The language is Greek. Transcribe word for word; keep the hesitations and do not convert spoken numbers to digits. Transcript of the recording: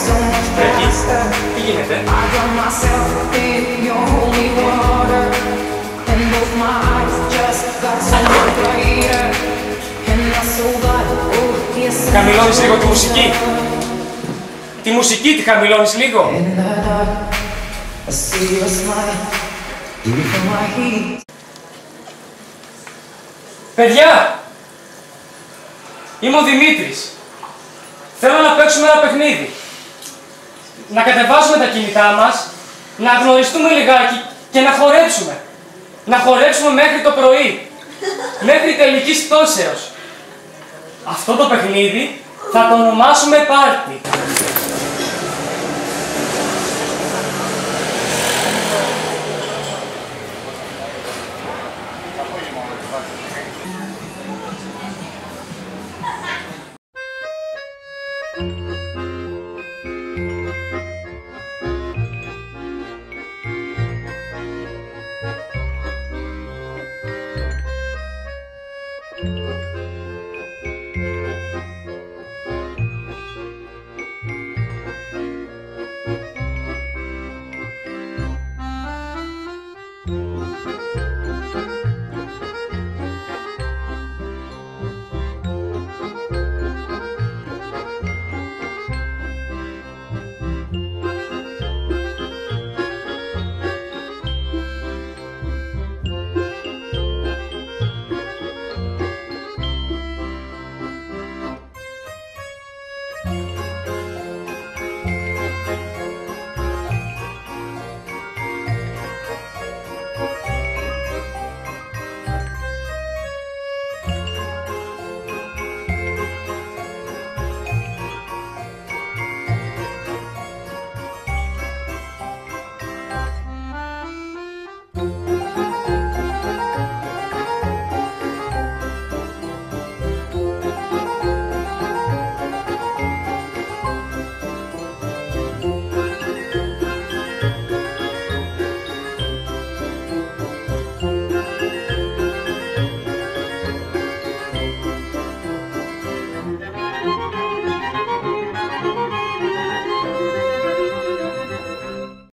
Εκεί, τι γίνεται? Χαμηλώνεις λίγο τη μουσική. Τη μουσική τη χαμηλώνεις λίγο. Παιδιά! Είμαι ο Δημήτρης. Θέλω να παίξουμε ένα παιχνίδι. Να κατεβάσουμε τα κινητά μας, να γνωριστούμε λιγάκι και να χορέψουμε. Να χορέψουμε μέχρι το πρωί. Μέχρι τελικής πτώσεως. Αυτό το παιχνίδι θα το ονομάσουμε πάρτι.